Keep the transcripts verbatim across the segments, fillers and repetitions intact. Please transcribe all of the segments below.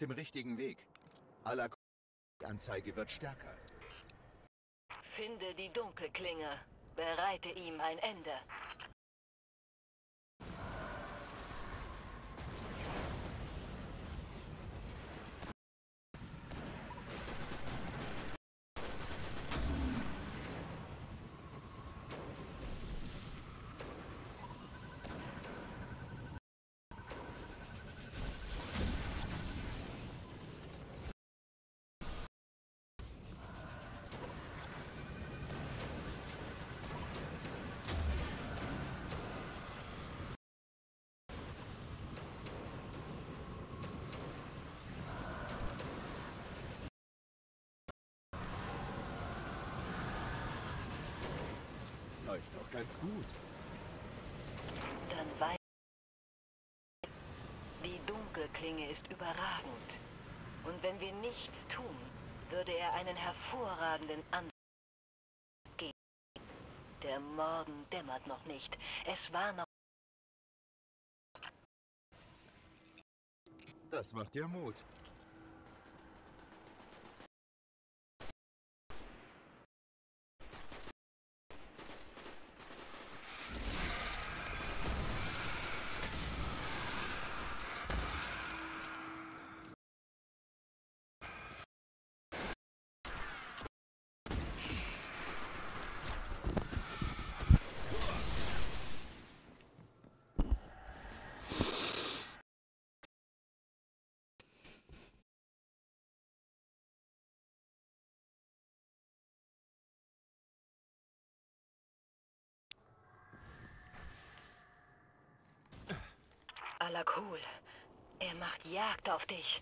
dem richtigen Weg. Alak-Anzeige wird stärker. Finde die Dunkelklinge. Bereite ihm ein Ende. Läuft doch ganz gut. Dann weiß. Die Dunkelklinge ist überragend. Und wenn wir nichts tun, würde er einen hervorragenden Anfang geben. Der Morgen dämmert noch nicht. Es war noch... Das macht dir Mut. Alakul, er macht Jagd auf dich.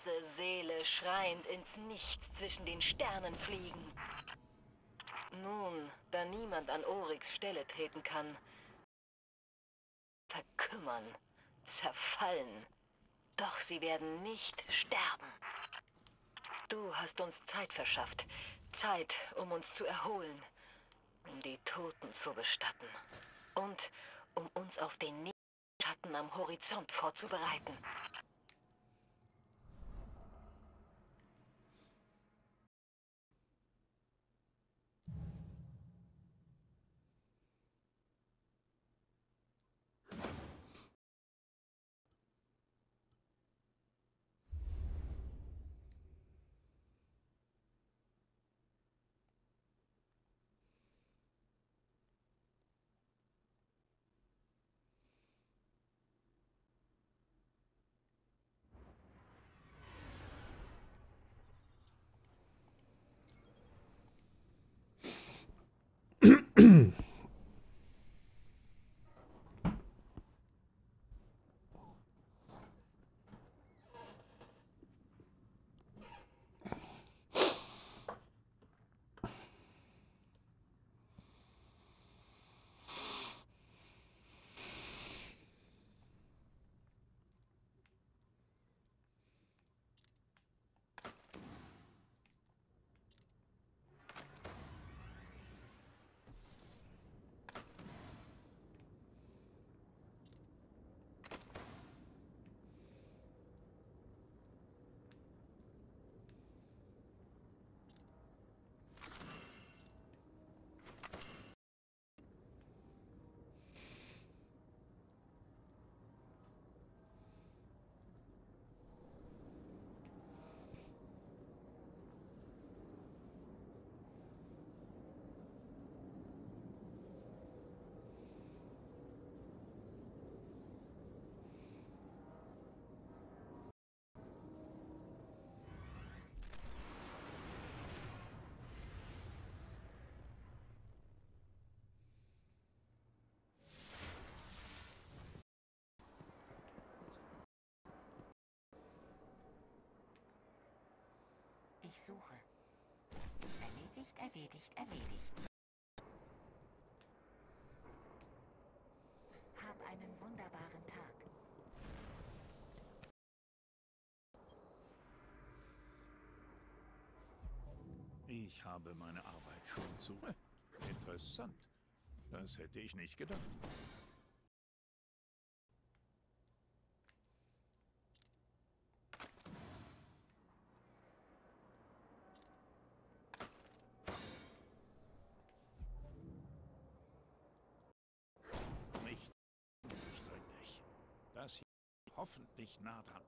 ganze Seele schreiend ins Nichts zwischen den Sternen fliegen. Nun, da niemand an Oryx Stelle treten kann, verkümmern, zerfallen. Doch sie werden nicht sterben. Du hast uns Zeit verschafft. Zeit, um uns zu erholen. Um die Toten zu bestatten. Und um uns auf den nächsten Schatten am Horizont vorzubereiten. Ich suche. Erledigt, erledigt, erledigt. Hab einen wunderbaren Tag. Ich habe meine Arbeit schon zu. Interessant. Das hätte ich nicht gedacht. Nicht undurchdringlich. Das hier ist hoffentlich nah dran.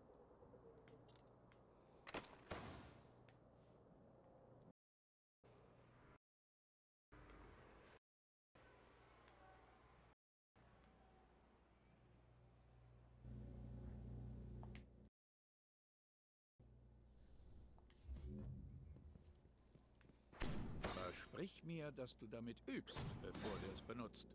Versprich mir, dass du damit übst, bevor du es benutzt.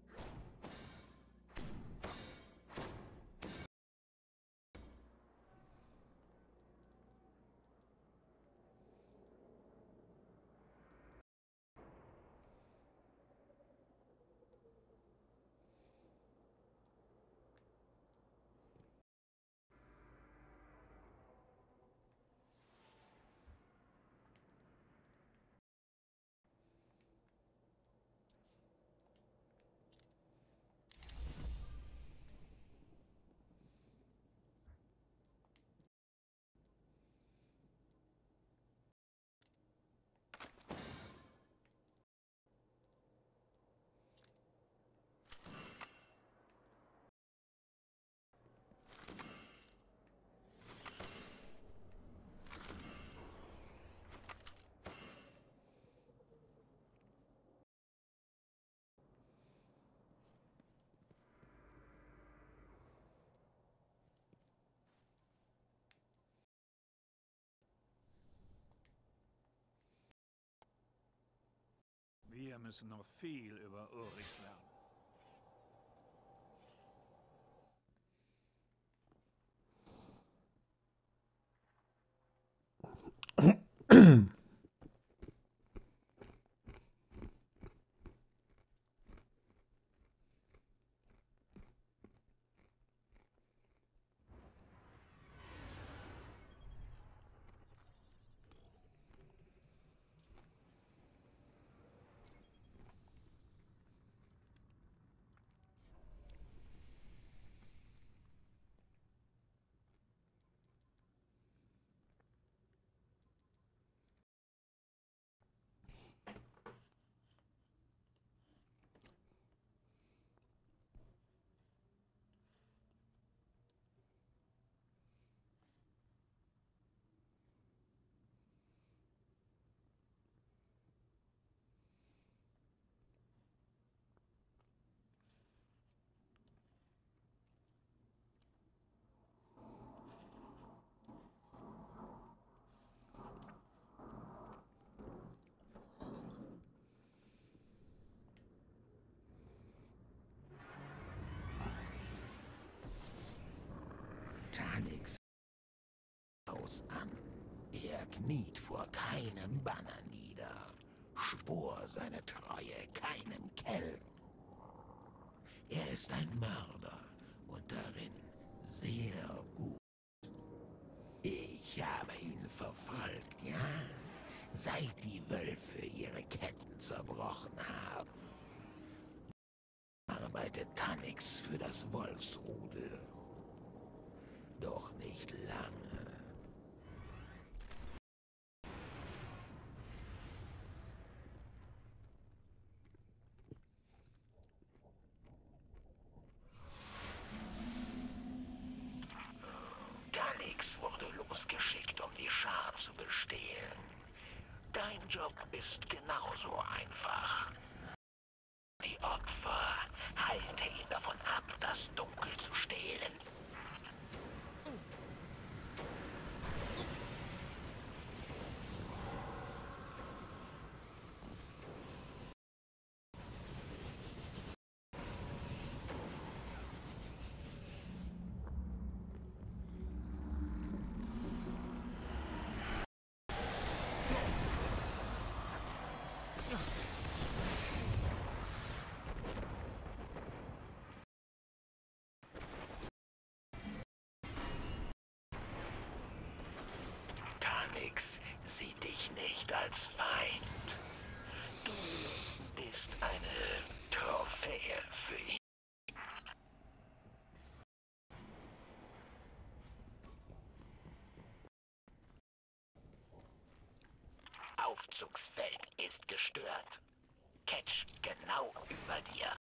Wir müssen noch viel über Oryx lernen. Tanix aus an. Er kniet vor keinem Banner nieder, schwor seine Treue keinem Kelm. Er ist ein Mörder und darin sehr gut. Ich habe ihn verfolgt, ja, seit die Wölfe ihre Ketten zerbrochen haben. Arbeitet Tanix für das Wolfsrudel. Doch nicht lange. Tanix wurde losgeschickt, um die Schar zu bestehlen. Dein Job ist genauso einfach. Die Opfer halte ihn davon ab, das Dunkel zu stehlen. Tanix sieht dich nicht als Feind. Du bist eine Trophäe für ihn. Aufzugsfeld ist gestört. Catch genau über dir.